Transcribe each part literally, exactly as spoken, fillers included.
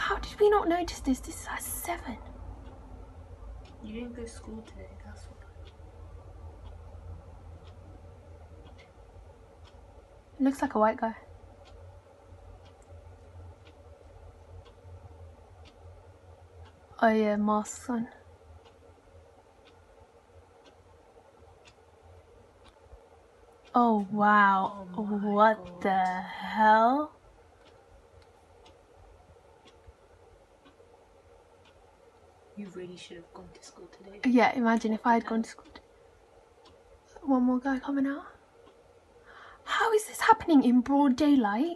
How did we not notice this? This is at seven. You didn't go to school today, that's why. It looks like a white guy. Oh yeah, masks on. Oh wow. Oh my What God. the hell? You really should have gone to school today. Yeah, imagine if I had the gone to school. One more guy coming out. How is this happening in broad daylight?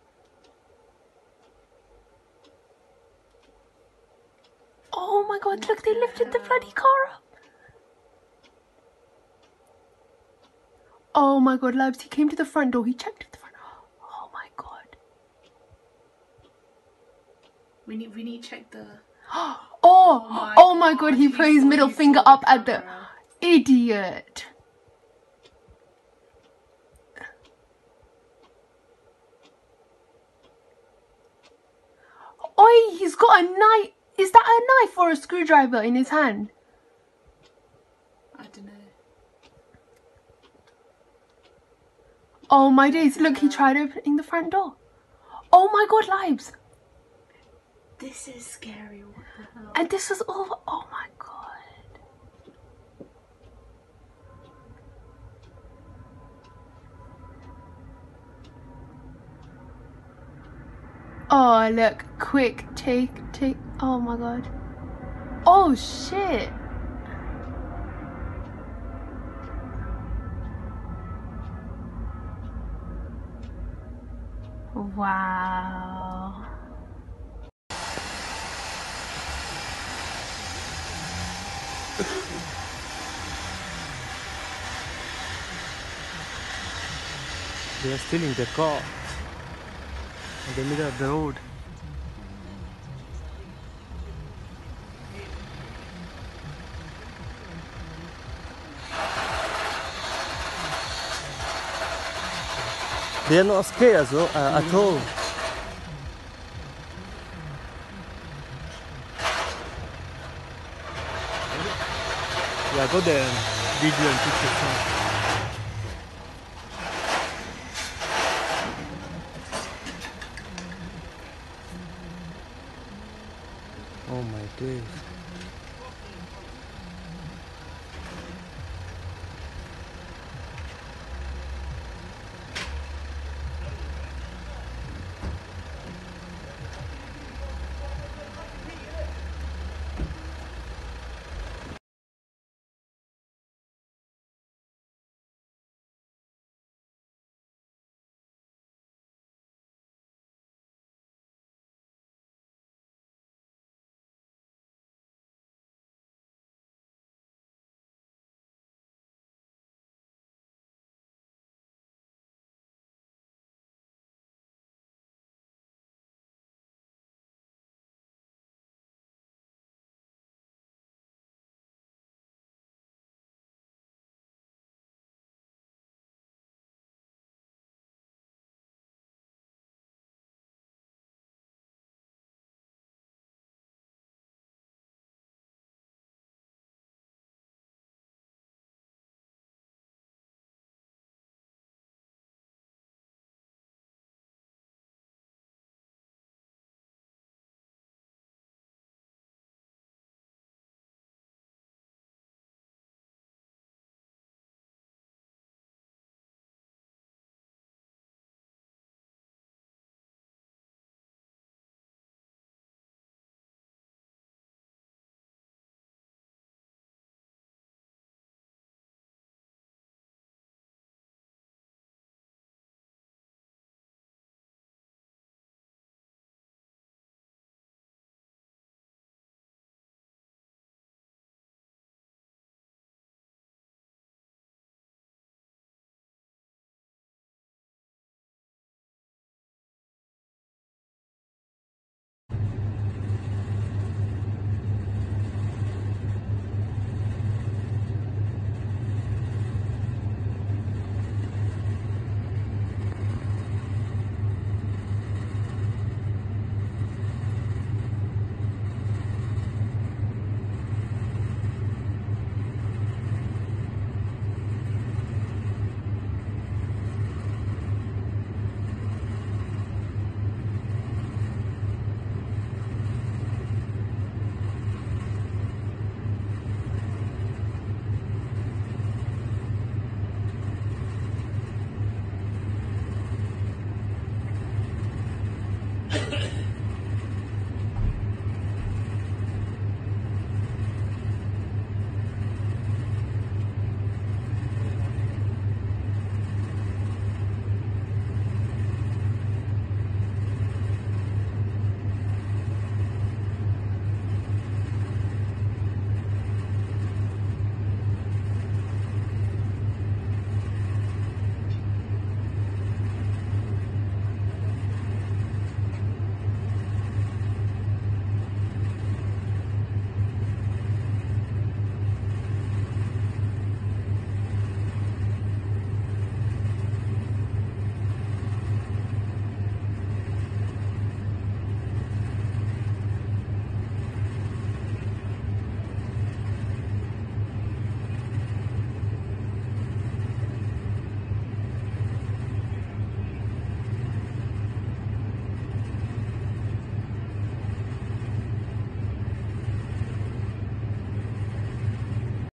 Oh my God, What look, they the lifted the hell? bloody car up. Oh my God, Labs, he came to the front door, he checked at the front. Oh my God. We need, we need to check the... Oh, Oh my oh my God, God, he you put his saw- middle you finger saw up the at the... camera. Idiot. Oi, he's got a knife. Is that a knife or a screwdriver in his hand? I don't know. Oh my days, look, he tried opening the front door. Oh my God, Lives. This is scary, what the hell? And this was all, oh my God. Oh, look, quick, take, take, oh my God. Oh shit. Wow. They are stealing the car in the middle of the road. They are not scared as well, uh, at all. Yeah, I got the video and pictures. Oh my days.